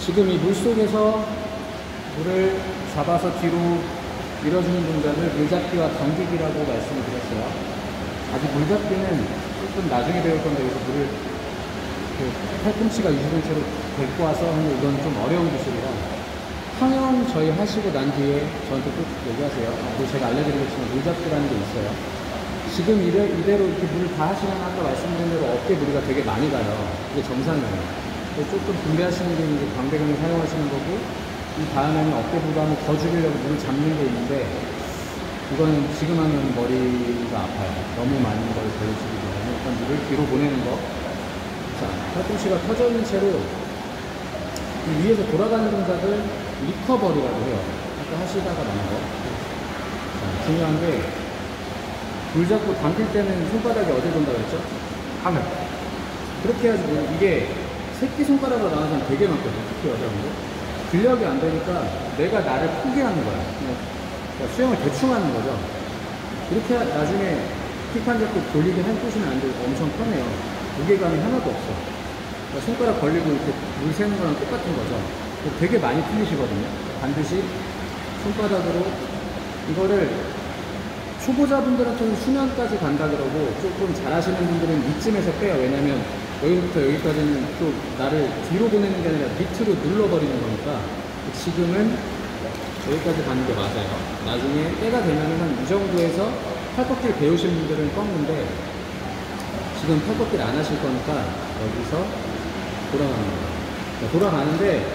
지금 이 물속에서 물을 잡아서 뒤로 밀어주는 동작을 물잡기와 당기기라고 말씀을 드렸어요. 아직 물잡기는 조금 나중에 배울 건데, 여기서 물을 팔꿈치가 유지된 채로 데리고 와서 하는 이건 좀 어려운 기술이라 평형 저희 하시고 난 뒤에 저한테 꼭 얘기하세요. 그리고 제가 알려드리겠지만 물잡기라는 게 있어요. 지금 이대로 이렇게 물을 다 하시면 아까 말씀드린 대로 어깨 무리가 되게 많이 가요. 그게 정상이에요. 조금 분배하시는 게 이제 광배근을 사용하시는 거고, 이 다음에는 어깨 부담을 더 줄이려고 물을 잡는 게 있는데, 이거는 지금 하면 머리가 아파요. 너무 많은 걸 걸리시기 때문에 일단 물을 뒤로 보내는 거. 자, 팔꿈치가 펴져 있는 채로 이 위에서 돌아가는 동작을 리커버리라고 해요. 아까 하시다가 나온 거. 자, 중요한 게, 물 잡고 당길 때는 손바닥이 어디 돈다고 했죠? 하늘. 그렇게 해야지. 이게 새끼손가락으로 나가는 사람 되게 많거든요. 특히 여자분들. 근력이 안 되니까 내가 나를 포기하는 거야. 그러니까 수영을 대충 하는 거죠. 이렇게 나중에 킥한 잡고 돌리게 한 푸시면 안 되고 엄청 편해요. 무게감이 하나도 없어. 그러니까 손가락 걸리고 이렇게 물 새는 거랑 똑같은 거죠. 되게 많이 풀리시거든요. 반드시 손바닥으로 이거를 초보자분들한테는 수면까지 간다 그러고, 조금 잘하시는 분들은 이쯤에서 빼요. 왜냐면 여기부터 여기까지는 또 나를 뒤로 보내는 게 아니라 밑으로 눌러버리는 거니까 지금은 여기까지 가는 게 맞아요. 나중에 때가 되면은 한 이 정도에서 팔꺾기를 배우신 분들은 꺾는데, 지금 팔꺾기를 안 하실 거니까 여기서 돌아가는 거예요. 돌아가는데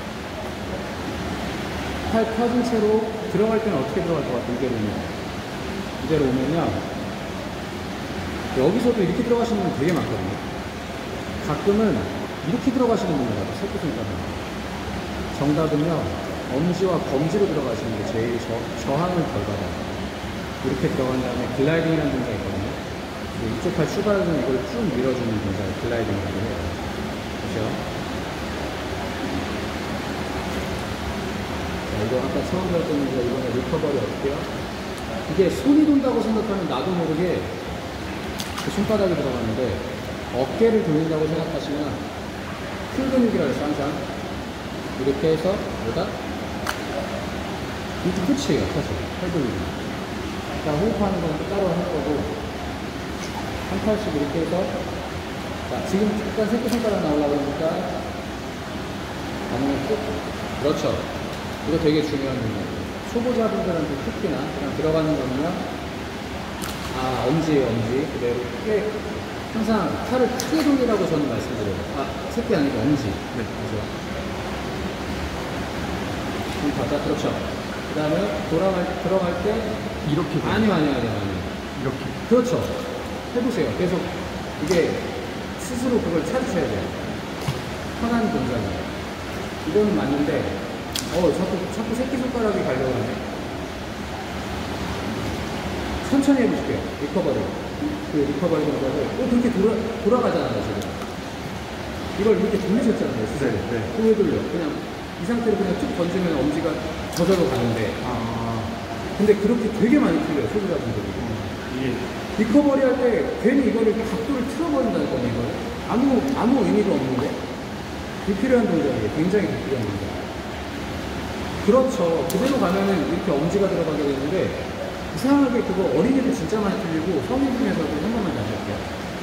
팔 펴진 채로 들어갈 때는 어떻게 들어갈 것 같아요? 이대로 오면요, 여기서도 이렇게 들어가시는 분 되게 많거든요. 가끔은 이렇게 들어가시는 분들 같아요. 새끼손가락. 정답은요, 엄지와 검지로 들어가시는 게 제일 저항을 덜 받아요. 이렇게 들어간 다음에 글라이딩이라는 동작이 있거든요. 이쪽 팔 출발하면 이걸 쭉 밀어주는 동작을 글라이딩이라고 해요. 그렇죠? 자, 이거 아까 처음 배웠던 문제, 이번에 리커버리 어떻게 해요? 이게 손이 돈다고 생각하면 나도 모르게 그 손바닥이 들어가는데, 어깨를 돌린다고 생각하시면 큰 근육이라고 해서 항상 이렇게 해서 뭐다? 이게 끝이에요. 사실 팔 돌리기. 자, 호흡하는 건 또 따로 할 거고, 한 팔씩 이렇게 해서, 자, 지금 일단 새끼손가락 나오려고 하니까 반응을 쭉. 그렇죠. 이거 되게 중요한 거예요. 초보자분들한테 특히나 그냥 들어가는 거는요, 엄지예요. 엄지 그대로 크게, 항상 팔을 크게 돌리라고 저는 말씀드려요. 새끼 아니고 엄지. 네. 그죠? 좀 바닥. 그렇죠. 그 다음에 들어갈 때 이렇게. 아니요. 이렇게. 그렇죠. 해보세요. 계속 이게 스스로 그걸 찾으셔야 돼요. 편한 동작이에요. 이거는 맞는데, 자꾸 새끼손가락이 가려고 하네. 천천히 해보실게요. 리커버리. 그 리커버리 동작을 그렇게 돌아가잖아요. 지금 이걸 이렇게 돌리셨잖아요. 네. 왜 돌려? 그냥 이 상태로 그냥 쭉 던지면 엄지가 저절로 가는데, 근데 그렇게 되게 많이 틀려요. 초보자분들이. 이게 리커버리 할 때 괜히 이거를 각도를 틀어버린다니까요. 이걸 아무 의미가 없는데 불필요한 동작이에요. 굉장히 불필요한 동작. 그렇죠. 그대로 가면은 이렇게 엄지가 들어가게 되는데, 이상하게 그거 어린이들 진짜 많이 틀리고 성인 중에서도 한 번만 다시 할게요.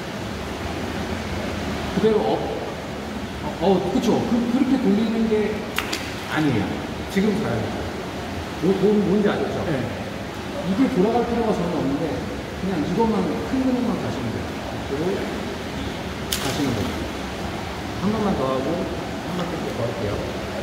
그대로 그쵸. 그렇게 돌리는 게 아니에요. 지금 잘하죠. 뭔지 아셨죠? 네. 이게 돌아갈 필요가 전혀 없는데, 그냥 이것만, 큰 근육만 가시면 돼요. 그리고 가시는 거예요. 한 번만 더 하고 한 바퀴 더 할게요.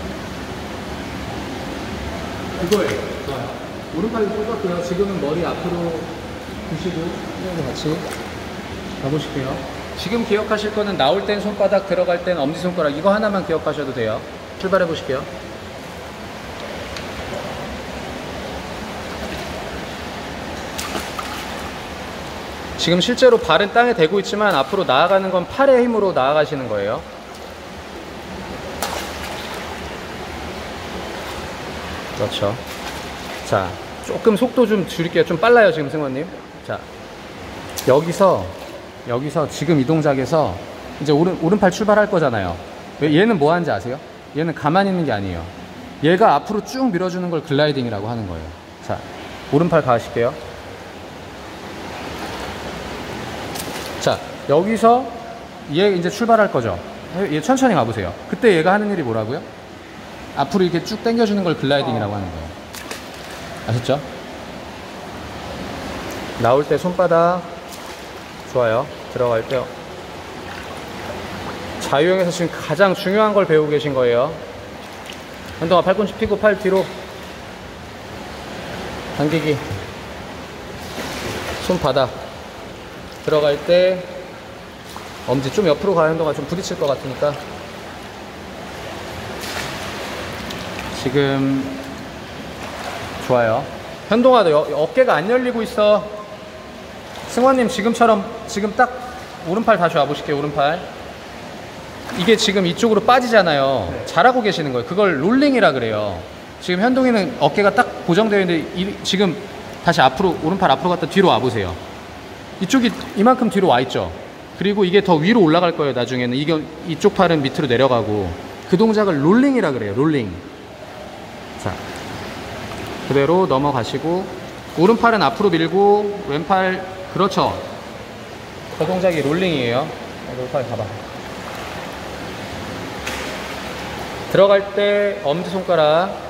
그거예요. 좋아요. 오른팔이 뽑았고요. 지금은 머리 앞으로 두시고 같이 가보실게요. 지금 기억하실 거는 나올 땐 손바닥, 들어갈 땐 엄지손가락, 이거 하나만 기억하셔도 돼요. 출발해 보실게요. 지금 실제로 발은 땅에 대고 있지만 앞으로 나아가는 건 팔의 힘으로 나아가시는 거예요. 그렇죠. 자, 조금 속도 좀 줄일게요. 좀 빨라요 지금 승원님. 자, 여기서 지금 이 동작에서 이제 오른팔 출발할 거잖아요. 얘는 뭐 하는지 아세요? 얘는 가만히 있는 게 아니에요. 얘가 앞으로 쭉 밀어주는 걸 글라이딩이라고 하는 거예요. 자, 오른팔 가실게요. 자, 여기서 얘 이제 출발할 거죠. 얘 천천히 가보세요. 그때 얘가 하는 일이 뭐라고요? 앞으로 이렇게 쭉 당겨주는 걸 글라이딩이라고 하는 거예요. 아셨죠? 나올 때 손바닥 좋아요. 들어갈 때요. 자유형에서 지금 가장 중요한 걸 배우고 계신 거예요. 현동아 팔꿈치 피고 팔 뒤로 당기기. 손바닥 들어갈 때 엄지 좀 옆으로 가야 현동아 좀 부딪힐 것 같으니까. 지금 좋아요. 현동아 너 어깨가 안 열리고 있어. 승원님 지금처럼 지금 딱 오른팔 다시 와보실게요. 오른팔 이게 지금 이쪽으로 빠지잖아요. 잘하고 계시는 거예요. 그걸 롤링이라 그래요. 지금 현동이는 어깨가 딱 고정되어 있는데 지금 다시 앞으로 오른팔 앞으로 갔다 뒤로 와보세요. 이쪽이 이만큼 뒤로 와 있죠. 그리고 이게 더 위로 올라갈 거예요. 나중에는 이쪽 팔은 밑으로 내려가고 그 동작을 롤링이라 그래요. 롤링. 자, 그대로 넘어가시고 오른팔은 앞으로 밀고 왼팔 그렇죠. 그 동작이 롤링이에요. 오른팔 가봐. 들어갈 때 엄지손가락